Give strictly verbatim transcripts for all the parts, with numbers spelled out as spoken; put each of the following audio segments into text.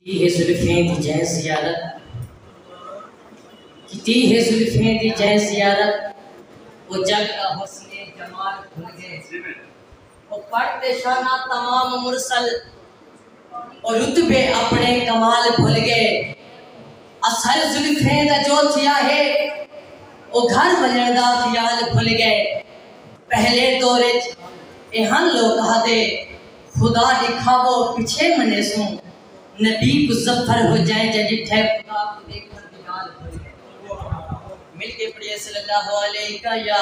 ہے زلفیں دی جے زیارت کتی ہے زلفیں دی جے زیارت وہ جگ کا حسن جمال بھول گئے وہ پڑھتے شانہ تمام مرسل اور رتبے اپنے کمال بھول گئے اصل زلفیں دا جو تھیا ہے وہ گھر بجردہ خیال بھول گئے پہلے دورے اہن لوگ کہا دے خدا دکھا وہ پیچھے منے سوں نبی کو ظفر ہو جائیں جدی ٹھے خدا کو دیکھ کر بلال بھول گئے مل کے پڑھئے صلی اللہ علیہ کا یا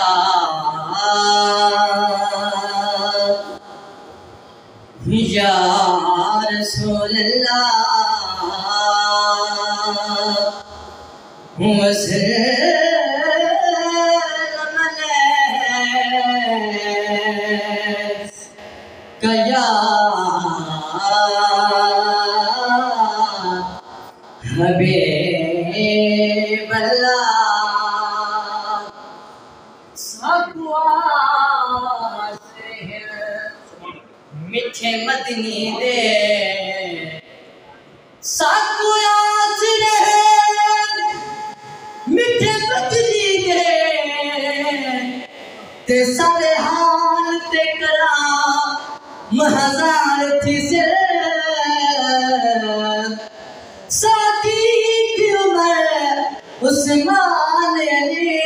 یا رسول اللہ وسلم علیہ کا یا حبیب اللہ سکوا سے میٹھے مدنی دے سکوا سے میٹھے مدنی دے تے سارے حال تے کرا مہزار تھی سے ساتھی کی عمر عثمان علی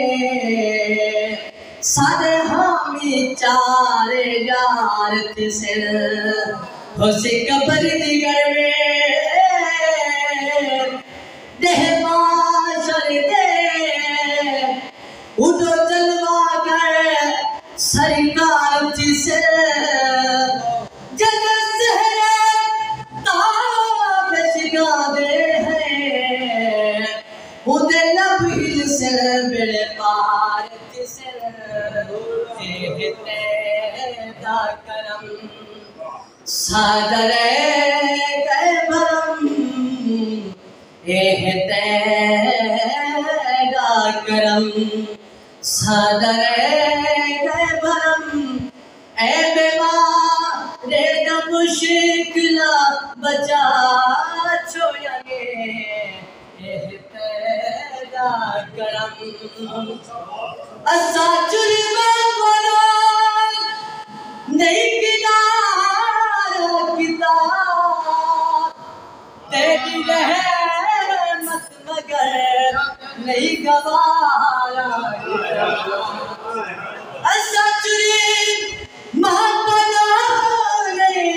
سارے حامی چارے یار تھی سے ہو سی قبر دیگر میں دہ معاشر دے اٹھو جلوہ کر سرکار تھی سے جگہ سہرے تاب شگا دے ہیں اُدھے لب ہی سے بڑے پار تھی سے تیہتے دا کرم سادر گئے بھرم اہتے دا کرم سادر گئے بھرم اے بیمارے دا مشکلہ بچا چھویا گے اہتے دا کرم اسا چرمہ کنو نہیں کنارا کتاب تیری رحمت مگر نہیں گوارا اسا چرمہ کنو نہیں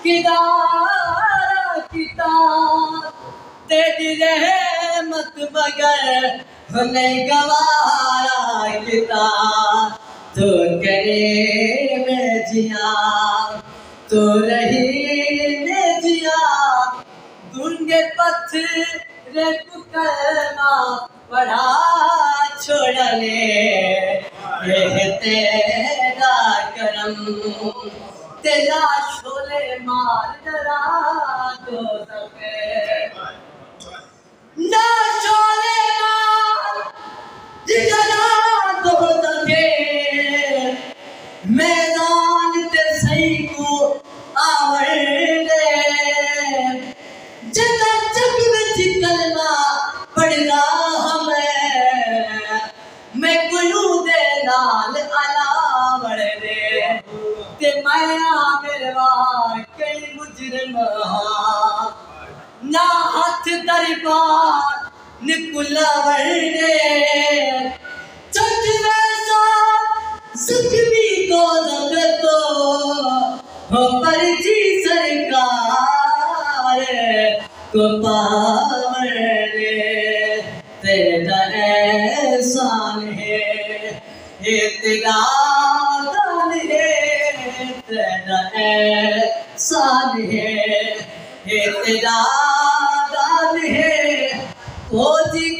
کنارا کتاب تیری رحمت مگر نہیں گوارا کتاب تو کرے میں جیا تو رہی میں جیا گنگے پتھر کو کلمہ پڑھا چھوڑنے یہ تیرا کرم تیرا شولے مار ڈرا دو سکے نہ شولے مار ڈرا دو سکے میدان تے صحیح کو آور دے جتا جگ وچ کلمہ پڑھنا ہمیں میں قیوں دے نال علاوڑ دے تے میں عامر واقعی مجرم ہاں نہ ہاتھ دربار نکلا ورڈے چھٹ ویسا زخمی کو زخمتو ہو پر جی سرکار کو پاور دے تیرا احسان ہے یہ تیرا دان ہے تیرا احسان ہے یہ تیرا دان ہے وہ جی